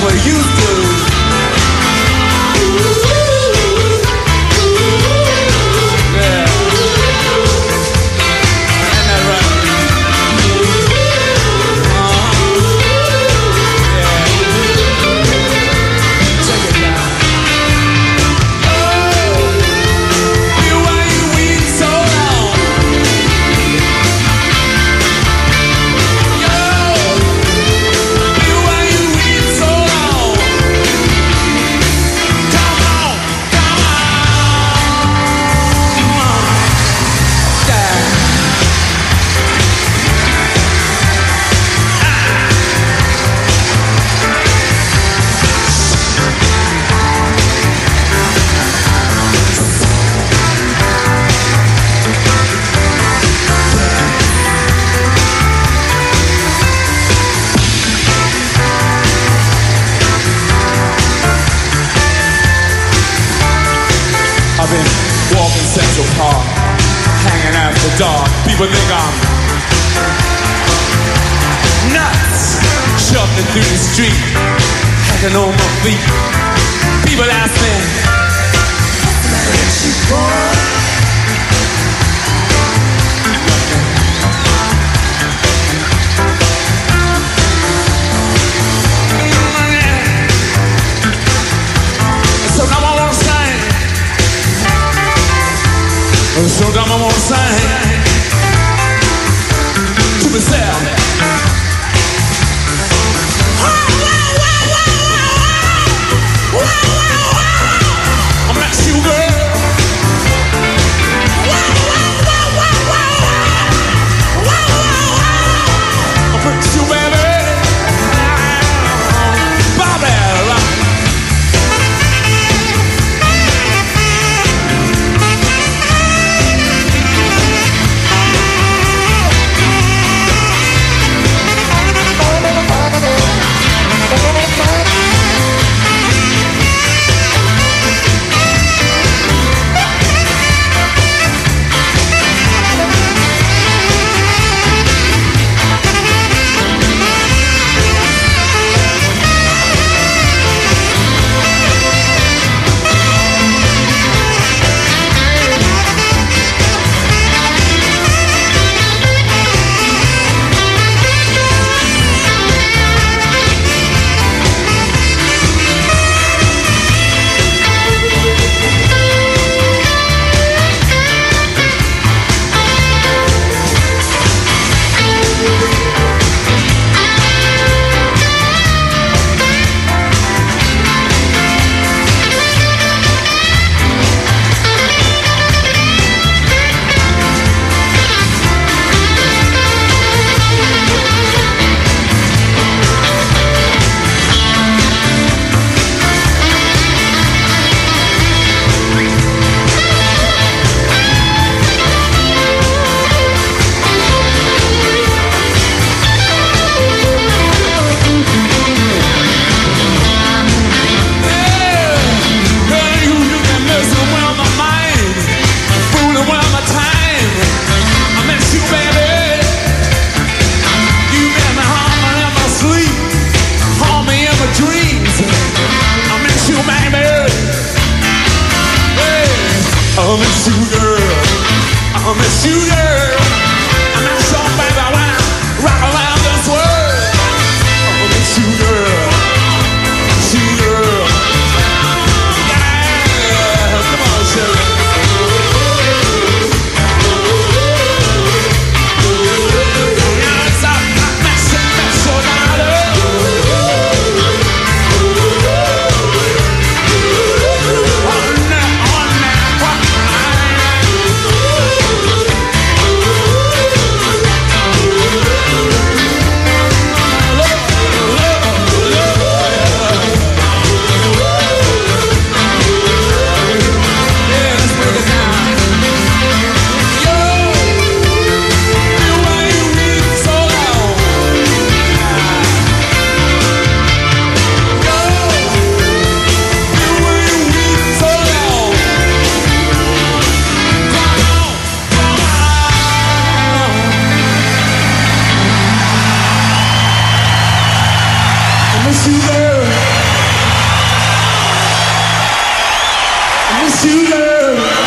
we used to. Yeah. Ain't that right? I've been walking Central Park, hanging after dark. People think I'm nuts, shuffling through the street, hacking on my feet. People ask me, where's she born? So now I wanna sing. So now I wanna sing to myself. I met you, girl. I met you, baby. Bobby. I miss you, girl. I miss you, girl. I miss you, baby, when I rock around this world. I miss you, girl. Miss you, girl. Yeah, come on, Sherry. you, girl.